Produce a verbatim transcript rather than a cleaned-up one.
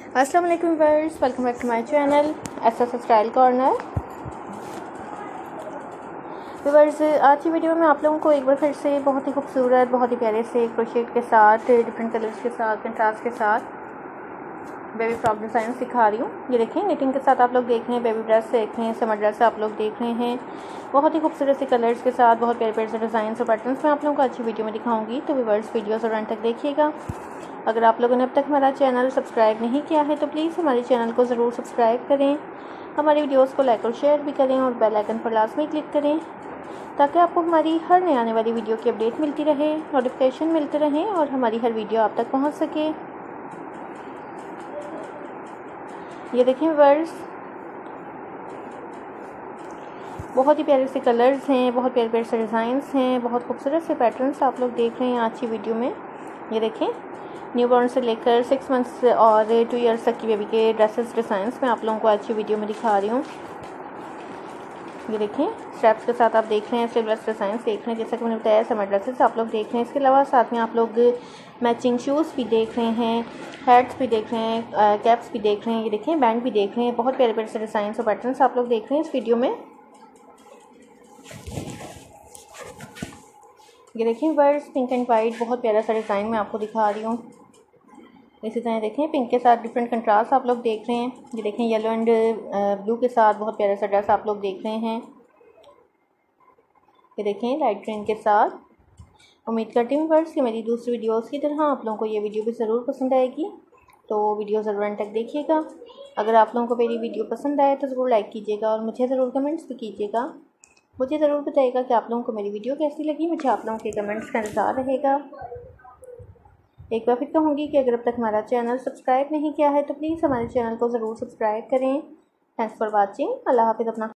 अस्सलाम वालेकुम viewers, welcome back to my channel S S style corner. Viewers, आज की वीडियो में आप लोगों को एक बार फिर से बहुत ही खूबसूरत, बहुत ही प्यारे से क्रोशेट के साथ, डिफरेंट कलर्स के साथ, कंट्रास्ट के साथ बेबी फ्रॉक डिज़ाइन सिखा रही हूँ। ये देखें, निटिंग के साथ आप लोग देख रहे हैं, बेबी ड्रेस देख रहे हैं, समर ड्रेस आप लोग देख रहे हैं। बहुत ही खूबसूरत से कलर्स के साथ, बहुत प्यारे प्यारे से डिज़ाइन और पैटर्न्स मैं आप लोगों को अच्छी वीडियो में दिखाऊंगी। तो व्यूअर्स, वीडियो और एंड तक देखिएगा। अगर आप लोगों ने अब तक हमारा चैनल सब्सक्राइब नहीं किया है तो प्लीज़ हमारे चैनल को ज़रूर सब्सक्राइब करें, हमारी वीडियोस को लाइक और शेयर भी करें और बेल आइकन पर लाजमी क्लिक करें ताकि आपको हमारी हर नई आने वाली वीडियो की अपडेट मिलती रहे, नोटिफिकेशन मिलते रहें और हमारी हर वीडियो आप तक पहुंच सके। ये देखें व्यूअर्स, बहुत ही प्यारे से कलर्स हैं, बहुत प्यारे प्यारे से डिज़ाइंस हैं, बहुत खूबसूरत से पैटर्न्स आप लोग देख रहे हैं आज की वीडियो में। ये देखें, न्यूबॉर्न से लेकर सिक्स मंथ्स और टू इयर्स तक की बेबी के ड्रेसेस डिज़ाइंस मैं आप लोगों को आज की वीडियो में दिखा रही हूँ। ये देखें, स्ट्रैप्स के साथ आप देख रहे हैं, स्लीवलेस डिज़ाइंस देख रहे हैं, जैसा कि मैंने बताया समर ड्रेसेस आप लोग देख रहे हैं। इसके अलावा साथ में आप लोग मैचिंग शूज़ भी देख रहे हैं, हैट्स भी देख रहे हैं, कैप्स भी देख रहे हैं। ये देखें, बैंड भी देख रहे हैं। बहुत प्यारे प्यारे से डिज़ाइन और पैटर्न्स आप लोग देख रहे हैं इस वीडियो में। ये देखें वर्ड्स, पिंक एंड वाइट, बहुत प्यारा सा डिज़ाइन मैं आपको दिखा रही हूँ। इसी तरह देखें, पिंक के साथ डिफरेंट कंट्रास्ट आप लोग देख रहे हैं। ये देखें, येलो एंड ब्लू के साथ बहुत प्यारा सा ड्रेस आप लोग देख रहे हैं। ये देखें, लाइट ग्रीन के साथ। उम्मीद करती हूँ वर्ड्स कि मेरी दूसरी वीडियोस की तरह आप लोगों को ये वीडियो भी ज़रूर पसंद आएगी, तो वीडियो ज़रूर एंड तक देखिएगा। अगर आप लोगों को मेरी वीडियो पसंद आए तो ज़रूर लाइक कीजिएगा और मुझे ज़रूर कमेंट्स भी कीजिएगा। मुझे ज़रूर बताइएगा कि आप लोगों को मेरी वीडियो कैसी लगी। मुझे आप लोगों के कमेंट्स का इंतज़ार रहेगा। एक बार फिर कहूँगी कि अगर अब तक हमारा चैनल सब्सक्राइब नहीं किया है तो प्लीज़ हमारे चैनल को ज़रूर सब्सक्राइब करें। Thanks for watching. अल्लाह हाफ़िज़। अपना